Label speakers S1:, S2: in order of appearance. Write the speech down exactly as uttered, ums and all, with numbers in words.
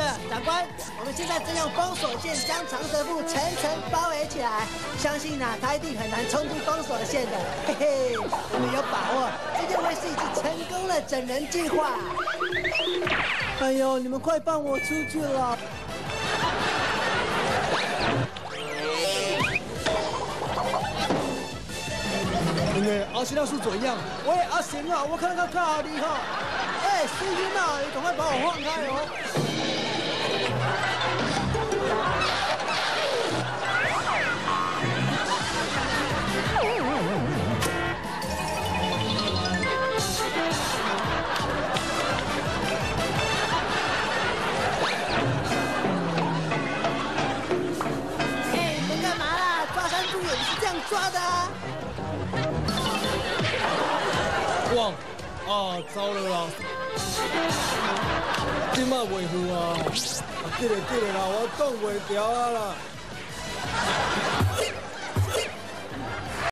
S1: 长官，我们现在正用封锁线将长舌妇层层包围起来，相信啊，他一定很难冲出封锁线的。嘿嘿，我们有把握，这就会是一次成功的整人计划。哎呦，你们快放我出去了！哎，阿贤那是怎样？喂，阿贤啊，我看到他靠你哈！哎，苏云啊，你赶快把我放开哦！哎，你们干嘛啦？抓山猪也是这样抓的啊！哇！啊，糟了啦！今麦袂赴啊！啊，对了对了啦，我挡袂牢啊啦！